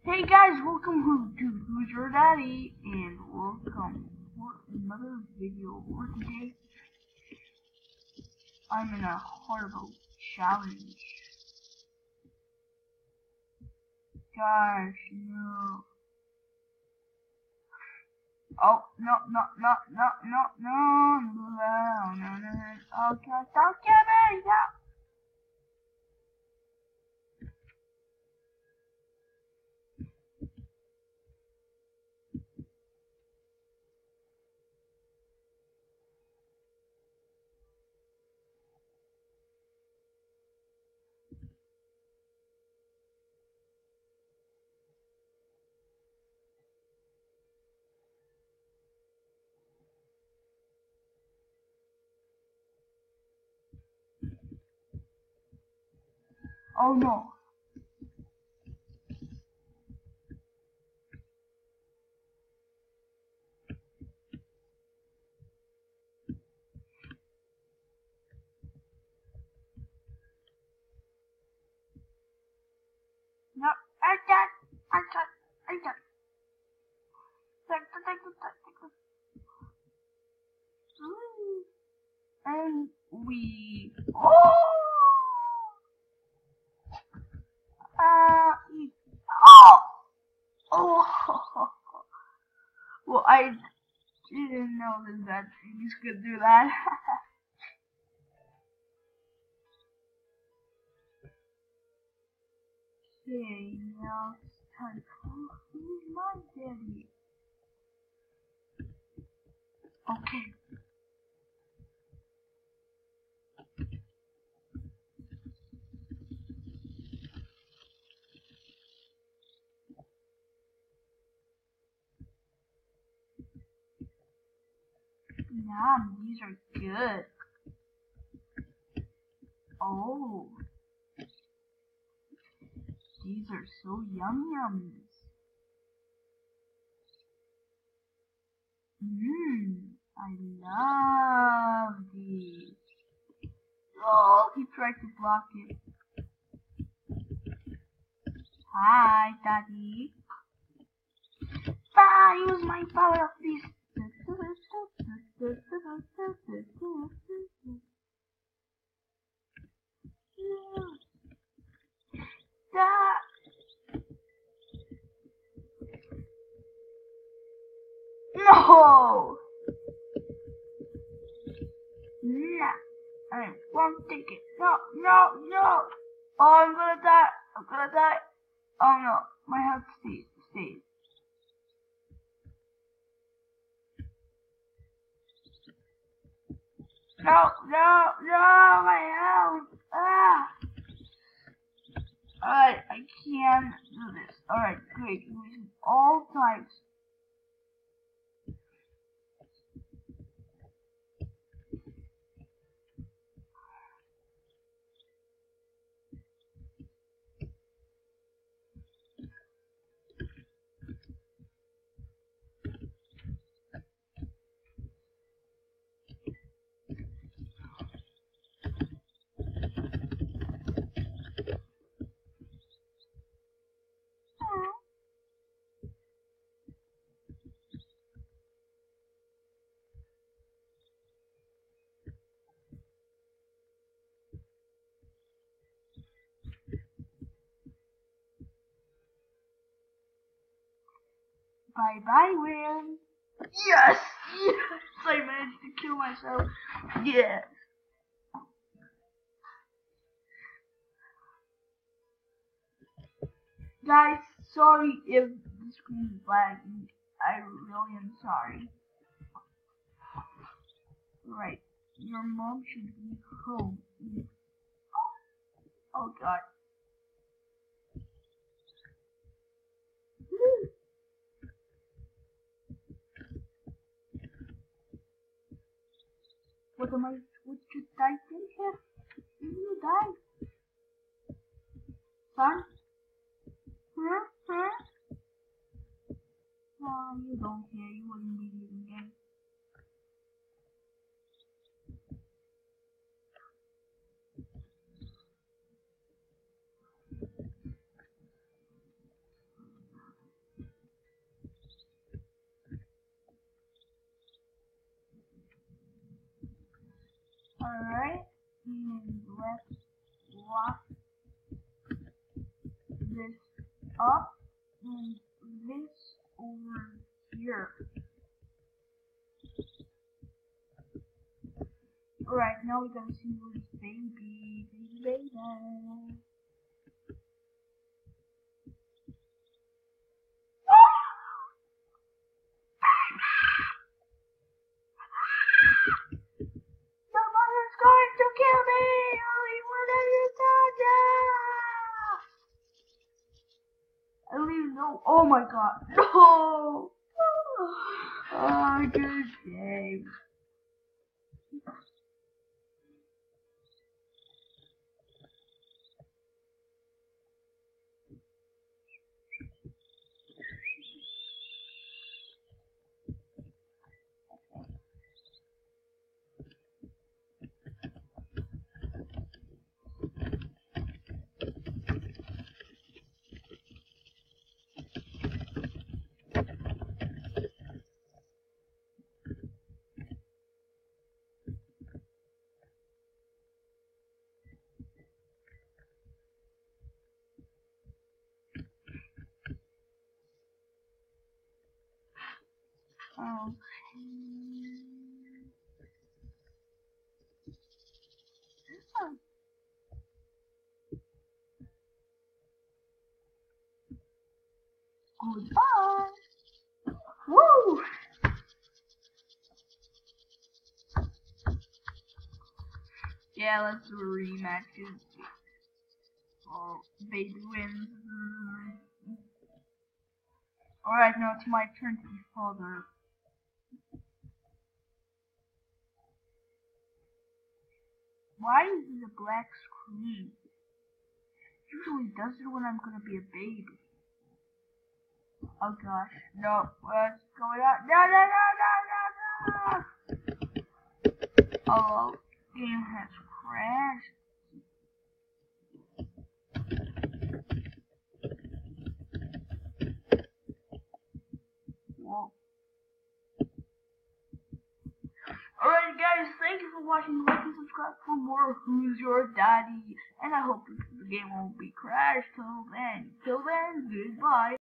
Hey guys, welcome to Who's Your Daddy, and welcome for another video. For today, I'm in a horrible challenge. Gosh, no. Oh, no. Oh, God, don't get me, no. Oh, no. No, I can't. And we. Oh! Oh! Oh! Well, I didn't know that things could do that. Okay, now it's time for Who's My Daddy. Okay. Yum, these are good. Oh, these are so yum. I love these. Oh, he tried to block it. Hi, Daddy. Use my power of this. No! Nah, I won't take it. No. Oh, I'm gonna die. Oh no, my health stays. No, my health. Alright, I can do this. Alright, great. Using all types. Bye, Will. Yes! I managed to kill myself. Yes. Guys, sorry if the screen is lagging. I really am sorry. Right. Your mom should be home. Oh God. What should I say here? You die. Son? Huh? Oh, you don't care. You wouldn't be leaving again. up and this over here. Alright, now we gotta see where's baby. Your mother's going to kill me! Ollie, what have you done? I don't even know. Oh my god. No! Oh, good game. Goodbye. Woo! Yeah, let's do a rematch. Oh, baby wins. Alright, now it's my turn to be father. Why is it a black screen? Usually does it when I'm gonna be a baby. Oh gosh, no, what's going on? No! Oh, game has crashed. Whoa. Alright guys, thank you for watching. Like and subscribe for more Who's Your Daddy. And I hope the game won't be crashed till then. Till then, goodbye.